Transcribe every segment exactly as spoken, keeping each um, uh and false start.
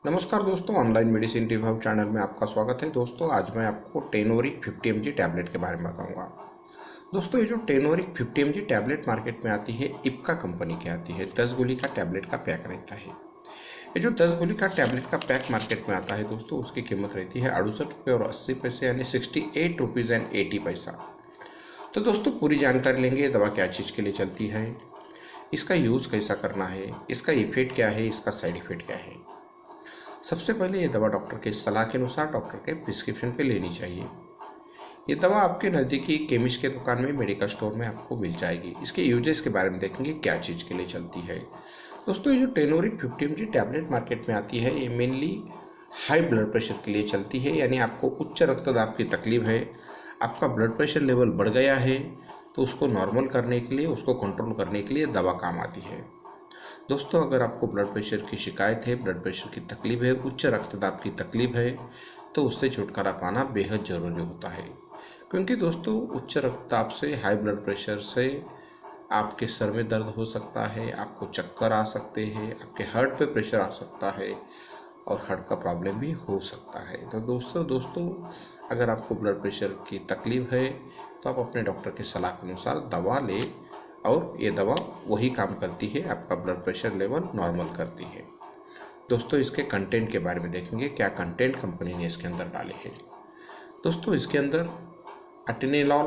नमस्कार दोस्तों, online medicine review channel में आपका स्वागत है। दोस्तों आज मैं आपको Tenoric fifty M G tablet के बारे में बताऊंगा। दोस्तों ये जो Tenoric fifty M G tablet market में आती है, इप्का कंपनी की आती है। दस गोली का टैबलेट का पैक रहता है। ये जो दस गोली का टैबलेट का पैक मार्केट में आता है दोस्तों, उसकी कीमत रहती है अड़सठ रुपये और अस्सी पैसे यानी sixty eight rupees and eighty पैसा। तो दोस्तों पूरी जानकारी लेंगे, ये दवा क्या चीज़ के लिए चलती है, इसका यूज़ कैसा करना है, इसका इफेक्ट क्या है, इसका साइड इफेक्ट क्या है। सबसे पहले ये दवा डॉक्टर के सलाह के अनुसार डॉक्टर के प्रिस्क्रिप्शन पे लेनी चाहिए। ये दवा आपके नज़दीकी केमिस्ट के दुकान में, मेडिकल स्टोर में आपको मिल जाएगी। इसके यूजेस के बारे में देखेंगे, क्या चीज़ के लिए चलती है। दोस्तों ये जो Tenoric fifty M G tablet market में आती है, ये मेनली हाई ब्लड प्रेशर के लिए चलती है। यानी आपको उच्च रक्तदाब की तकलीफ है, आपका ब्लड प्रेशर लेवल बढ़ गया है, तो उसको नॉर्मल करने के लिए, उसको कंट्रोल करने के लिए दवा काम आती है। दोस्तों अगर आपको ब्लड प्रेशर की शिकायत है, ब्लड प्रेशर की तकलीफ है, उच्च रक्तदाब की तकलीफ है, तो उससे छुटकारा पाना बेहद ज़रूरी होता है। क्योंकि दोस्तों उच्च रक्तदाब से, हाई ब्लड प्रेशर से आपके सर में दर्द हो सकता है, आपको चक्कर आ सकते हैं, आपके हार्ट पे प्रेशर आ सकता है और हार्ट का प्रॉब्लम भी हो सकता है। तो दोस्तों दोस्तों अगर आपको ब्लड प्रेशर की तकलीफ है तो आप अपने डॉक्टर की सलाह के अनुसार दवा लें, और ये दवा वही काम करती है, आपका ब्लड प्रेशर लेवल नॉर्मल करती है। दोस्तों इसके कंटेंट के बारे में देखेंगे, क्या कंटेंट कंपनी ने इसके अंदर डाले हैं। दोस्तों इसके अंदर अटेनिलॉल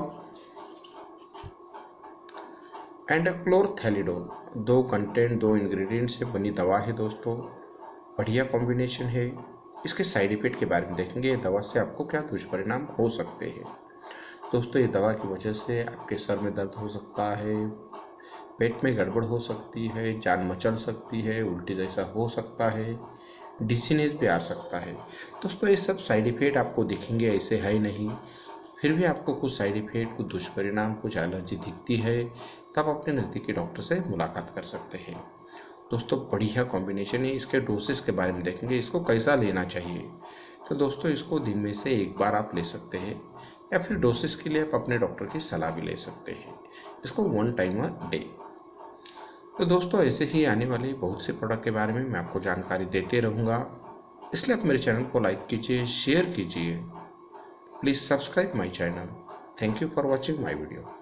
एंड क्लोरथैलिडोल दो कंटेंट, दो इंग्रेडिएंट से बनी दवा है। दोस्तों बढ़िया कॉम्बिनेशन है। इसके साइड इफेक्ट के बारे में देखेंगे, ये दवा से आपको क्या दुष्परिणाम हो सकते हैं। दोस्तों ये दवा की वजह से आपके सर में दर्द हो सकता है, पेट में गड़बड़ हो सकती है, जान मचल सकती है, उल्टी जैसा हो सकता है, डिजीनेस भी आ सकता है। दोस्तों ये सब साइड इफेक्ट आपको दिखेंगे, ऐसे है नहीं। फिर भी आपको कुछ साइड इफेक्ट, कुछ दुष्परिणाम, कुछ एलर्जी दिखती है, तब अपने नज़दीकी डॉक्टर से मुलाकात कर सकते हैं। दोस्तों बढ़िया कॉम्बिनेशन है। इसके डोसेस के बारे में देखेंगे, इसको कैसा लेना चाहिए। तो दोस्तों इसको दिन में से एक बार आप ले सकते हैं, या फिर डोसेस के लिए आप अपने डॉक्टर की सलाह भी ले सकते हैं। इसको वन टाइम अ डे। तो दोस्तों ऐसे ही आने वाले बहुत से प्रोडक्ट के बारे में मैं आपको जानकारी देते रहूँगा, इसलिए आप मेरे चैनल को लाइक कीजिए, शेयर कीजिए। Please subscribe my channel. Thank you for watching my video.